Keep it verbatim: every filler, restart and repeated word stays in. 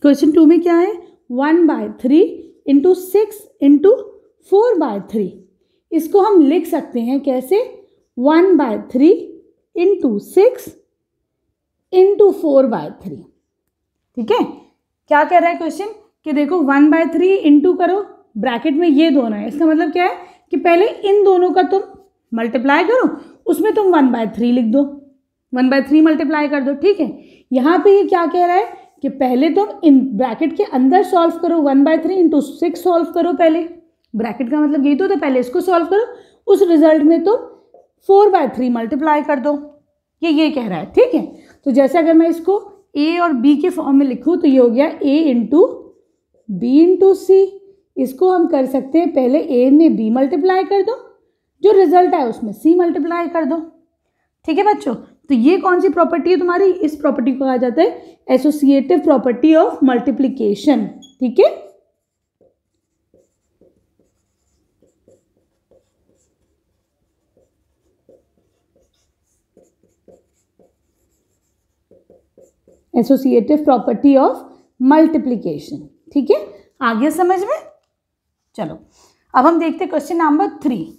Question to में क्या है, one by three into six into four by three. इसको हम लिख सकते हैं कैसे, one by three into six into four by three. ठीक है, क्या कह रहा है क्वेश्चन कि देखो वन बाय थ्री इंटू करो, ब्रैकेट में ये दोनों है, इसका मतलब क्या है कि पहले इन दोनों का तुम मल्टीप्लाई करो, उसमें तुम वन बाय थ्री लिख दो, वन बाय थ्री मल्टीप्लाई कर दो। ठीक है, यहाँ पे ये क्या कह रहा है कि पहले तुम इन ब्रैकेट के अंदर सॉल्व करो, one by three into six solve करो, पहले ब्रैकेट का मतलब यही तो था, पहले इसको सॉल्व करो, उस रिजल्ट में तुम फोर बाय थ्री मल्टीप्लाई कर दो, ये ये कह रहा है। ठीक है, तो जैसे अगर मैं इसको ए और बी के फॉर्म में लिखूँ तो ये हो गया A into B into C. इसको हम कर सकते हैं पहले ए में बी मल्टीप्लाई कर दो, जो रिजल्ट है उसमें सी मल्टीप्लाई कर दो। ठीक है बच्चों, तो ये कौन सी प्रॉपर्टी है तुम्हारी, इस प्रॉपर्टी को कहा जाता है एसोसिएटिव प्रॉपर्टी ऑफ मल्टीप्लिकेशन। ठीक है, एसोसिएटिव प्रॉपर्टी ऑफ मल्टीप्लिकेशन। ठीक है, आ गया समझ में। चलो अब हम देखते हैं क्वेश्चन नंबर थ्री।